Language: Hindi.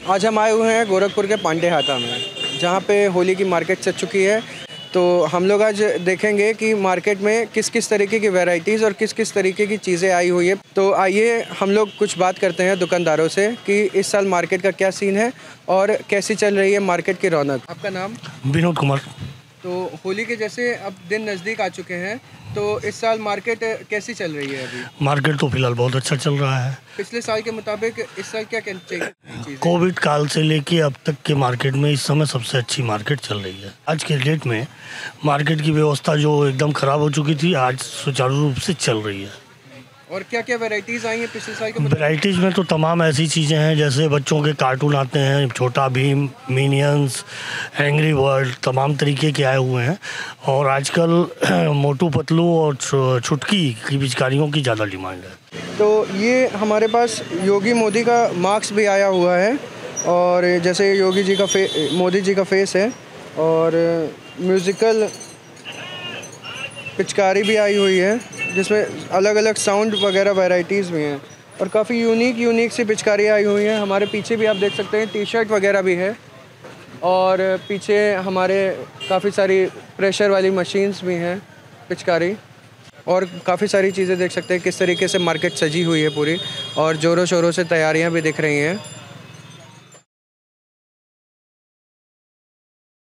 आज हम आए हुए हैं गोरखपुर के पांडे हाता में, जहाँ पे होली की मार्केट चल चुकी है। तो हम लोग आज देखेंगे कि मार्केट में किस किस तरीके की वैरायटीज़ और किस किस तरीके की चीज़ें आई हुई है। तो आइए हम लोग कुछ बात करते हैं दुकानदारों से कि इस साल मार्केट का क्या सीन है और कैसी चल रही है मार्केट की रौनक। आपका नाम? विनोद कुमार। तो होली के जैसे अब दिन नज़दीक आ चुके हैं, तो इस साल मार्केट कैसी चल रही है? अभी मार्केट तो फिलहाल बहुत अच्छा चल रहा है। पिछले साल के मुताबिक इस साल क्या चाहिए? कोविड काल से लेके अब तक के मार्केट में इस समय सबसे अच्छी मार्केट चल रही है। आज के डेट में मार्केट की व्यवस्था जो एकदम ख़राब हो चुकी थी, आज सुचारू रूप से चल रही है। और क्या क्या वैरायटीज़ आई हैं पिछले साल के मुताबिक? वैराइटीज़ में तो तमाम ऐसी चीज़ें हैं, जैसे बच्चों के कार्टून आते हैं, छोटा भीम, मिनियंस, एंग्री बर्ड, तमाम तरीके के आए हुए हैं। और आजकल मोटू पतलू और छुटकी की पिचकारियों की ज़्यादा डिमांड है। तो ये हमारे पास योगी मोदी का मार्क्स भी आया हुआ है, और जैसे योगी जी का मोदी जी का फेस है, और म्यूज़िकल पिचकारी भी आई हुई है जिसमें अलग अलग साउंड वगैरह वैरायटीज़ भी हैं, और काफ़ी यूनिक सी पिचकारी आई हुई है। हमारे पीछे भी आप देख सकते हैं टी शर्ट वगैरह भी है, और पीछे हमारे काफ़ी सारी प्रेशर वाली मशीन्स भी हैं, पिचकारी, और काफ़ी सारी चीज़ें देख सकते हैं किस तरीके से मार्केट सजी हुई है पूरी, और ज़ोरों शोरों से तैयारियां भी दिख रही हैं।